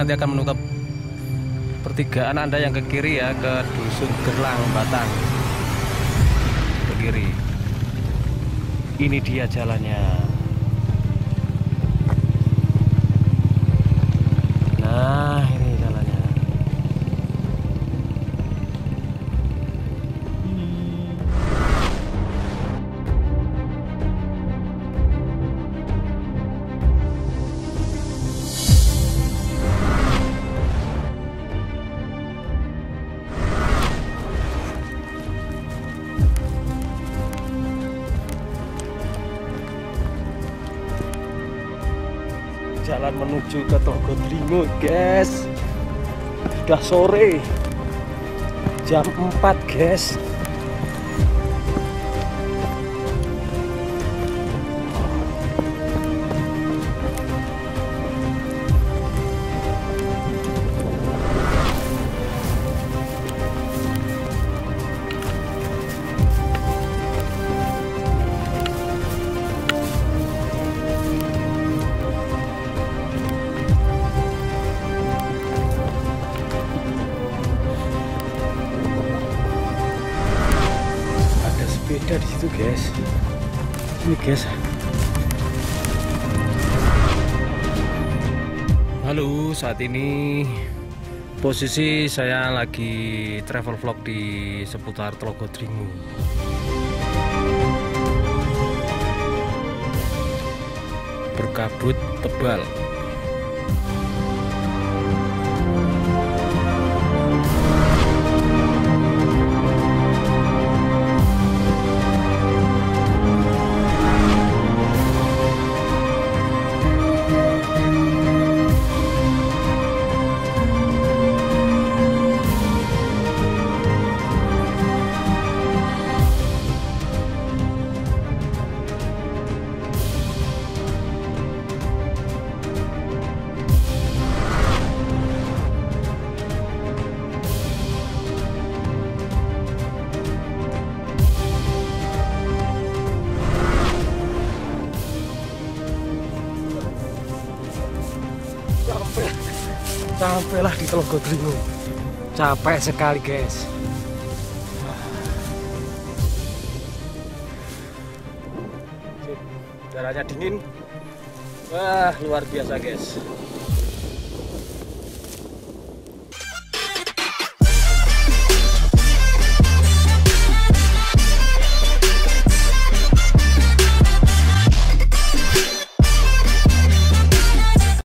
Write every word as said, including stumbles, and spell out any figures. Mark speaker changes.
Speaker 1: nanti akan menutup pertigaan Anda yang ke kiri ya, ke Dusun Gerlang Batang. Ke kiri. Ini dia jalannya. Nah, ini jalannya. Jalan menuju ke Tlogodringo, guys. Sudah sore, jam empat, guys. Beda di situ, guys. Ini, guys. Halo, saat ini posisi saya lagi travel vlog di seputar Tlogodringo. Berkabut tebal. Sampailah di Tlogodringo. Capek sekali, guys. Udaranya dingin. Wah, luar biasa, guys.